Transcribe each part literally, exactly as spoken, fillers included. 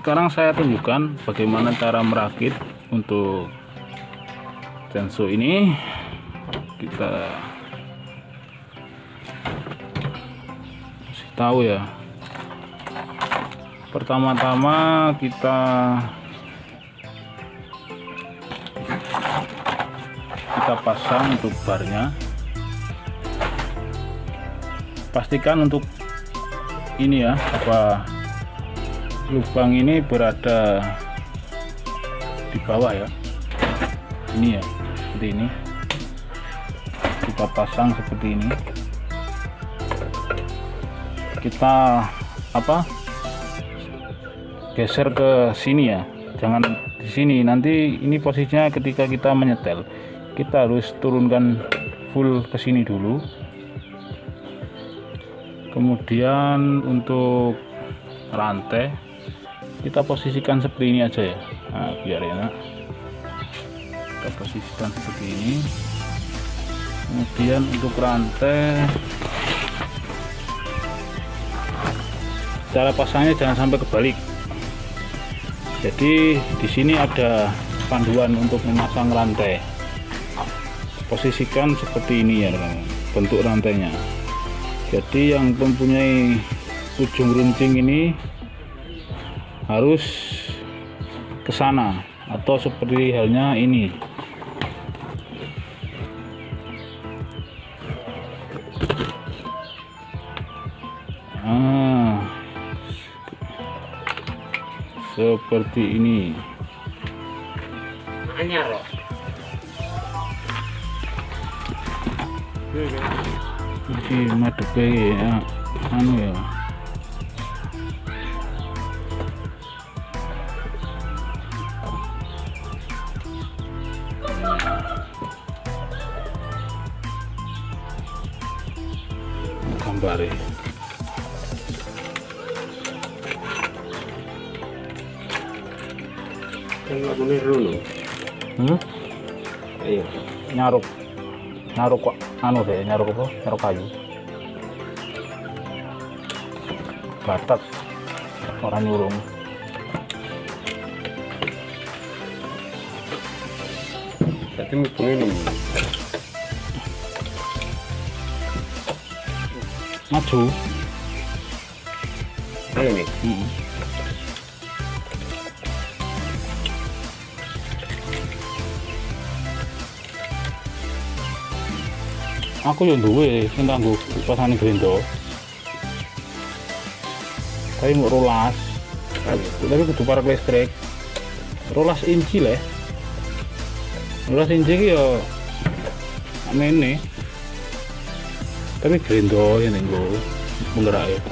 sekarang saya tunjukkan bagaimana cara merakit untuk Tenso ini. Kita kasih tahu ya. Pertama-tama kita kita pasang untuk barnya. Pastikan untuk ini ya, apa lubang ini berada di bawah ya. Ini ya, seperti ini. Kita pasang seperti ini. Kita apa? Geser ke sini ya. Jangan di sini. Nanti ini posisinya ketika kita menyetel. Kita harus turunkan full ke sini dulu. Kemudian untuk rantai kita posisikan seperti ini aja ya. Nah, biar enak. Kita posisikan seperti ini. Kemudian untuk rantai, cara pasangnya jangan sampai kebalik. Jadi di sini ada panduan untuk memasang rantai. Posisikan seperti ini ya teman-teman, bentuk rantainya. Jadi yang mempunyai ujung runcing ini harus ke sana atau seperti halnya ini. Ah, seperti ini. Anyar loh. Ini madep ya, anu ya. Gambar ya. Enggak bener dulu. Hmm? Ayo. Nyaruk. Nyaruk kok anu deh, nyaruk apa? Nyaruk kayu. Batak orang nyurung. Tapi ini Maju. Ayo nih. Hmm. Aku yang duwe sing kanggo pasane grendo. Tapi mau rolas. Tapi kudu parek listrik. Rolas inci lah. Rolas inci ki yo amene. Tapi grendo yang nggo penggerak ya.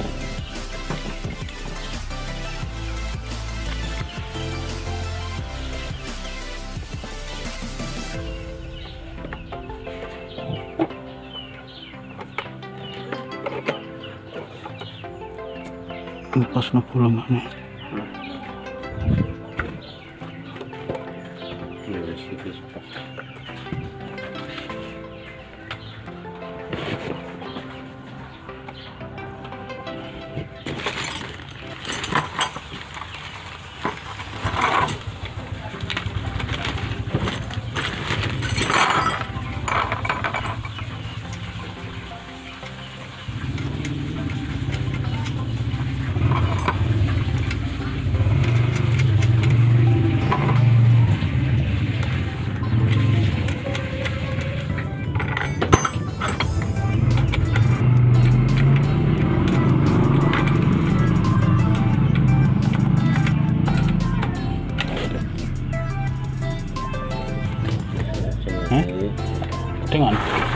Lepas no bolongannya. Dengan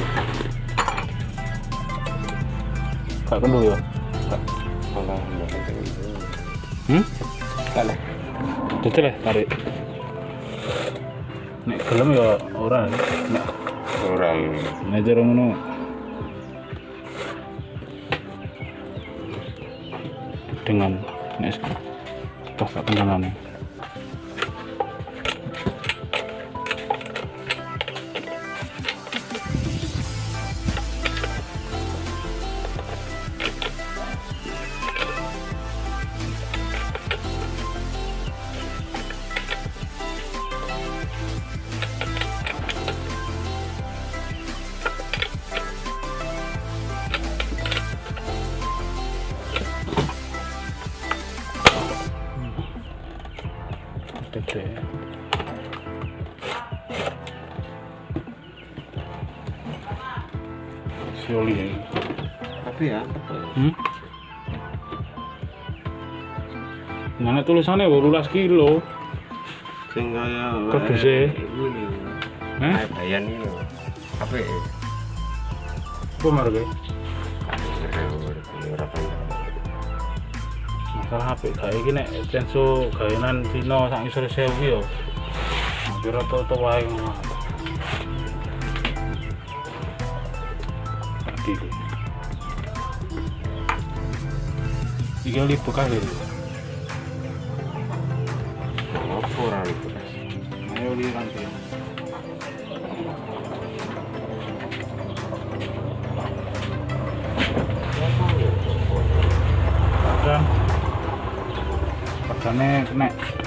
kak kendul ya. Kalah, Hmm? kalah. Betul ya tarik. Nek gelem ya ora. Nek Orang. nek jero ngono. Dengan nek pas tak kendangane. gede. Si oli ini. Tapi ya, apa ya? Hmm? Mana tulisannya wolulas kilo. Sing kaya Kerdusnya? ini. Eh? Kayak bayan ini loh. Apa ya? Apa marga? Berapa? Masalah H P kayak gini, Tenso gawean Cina sak isor sewu yo. Hampir rata-rata wae ngono. Tadi. Iki oli bekas lho. Apa ora itu? Ayo oli rantai. Padahal padahal kena.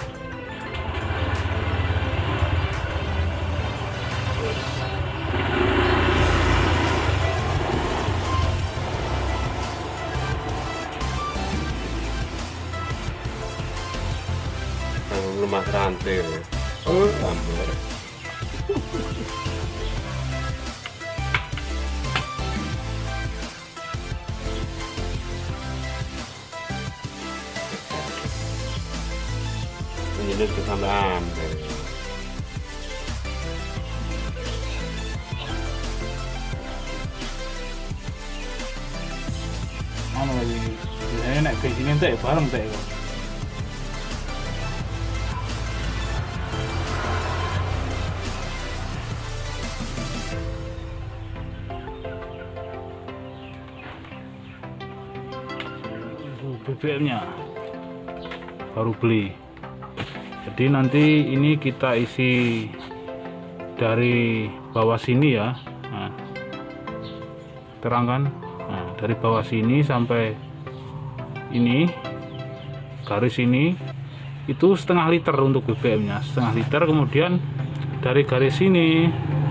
Lemas rantai. Oh, tambah. Ini tuh sampai ambil. Anu lagi, biasanya naik bensin teh bareng teh. B B M-nya baru beli. Jadi nanti ini kita isi dari bawah sini ya. Nah, terangkan. Nah, dari bawah sini sampai ini garis ini itu setengah liter untuk B B M-nya, setengah liter. Kemudian dari garis sini,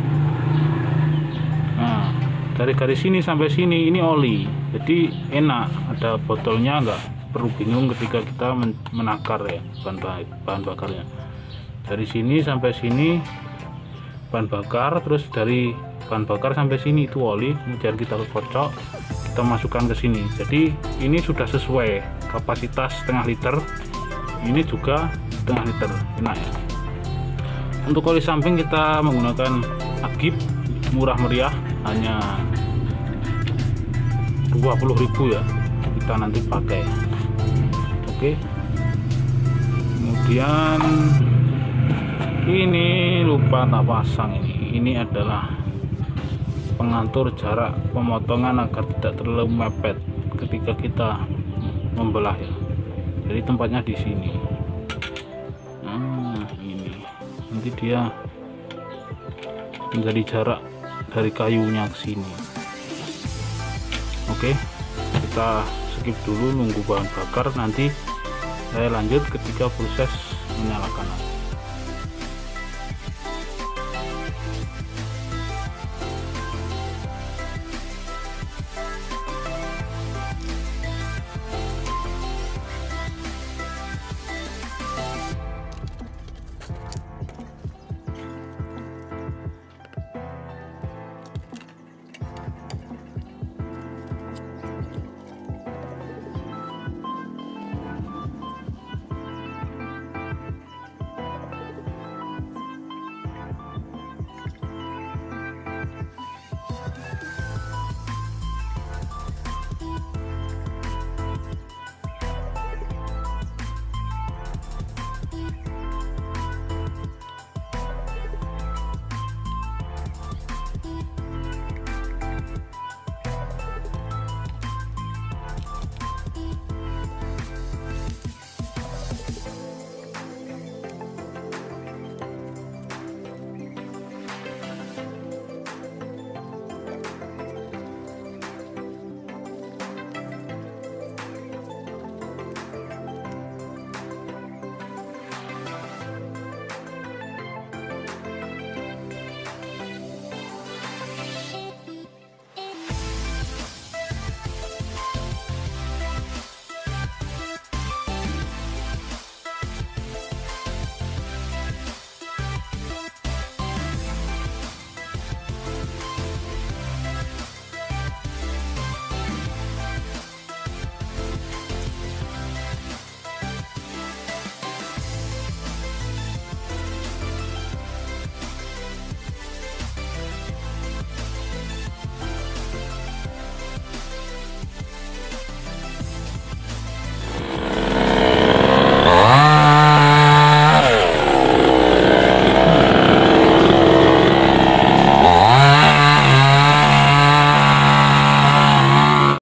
nah dari garis sini sampai sini ini oli. Jadi enak, ada botolnya, nggak perlu bingung ketika kita menakar ya bahan, bahan bakarnya. Dari sini sampai sini bahan bakar, terus dari bahan bakar sampai sini itu oli. Kemudian kita kocok, kita masukkan ke sini. Jadi ini sudah sesuai kapasitas setengah liter. Ini juga setengah liter, enak ya. Untuk oli samping kita menggunakan Agip, murah meriah, hanya dua puluh ribu ya, kita nanti pakai. Oke, kemudian ini lupa tak pasang. Ini ini adalah pengatur jarak pemotongan agar tidak terlalu mepet ketika kita membelah ya. Jadi tempatnya di sini. Nah, ini nanti dia menjadi jarak dari kayunya ke sini. Oke, kita skip dulu, nunggu bahan bakar, nanti saya lanjut ketika proses menyalakan.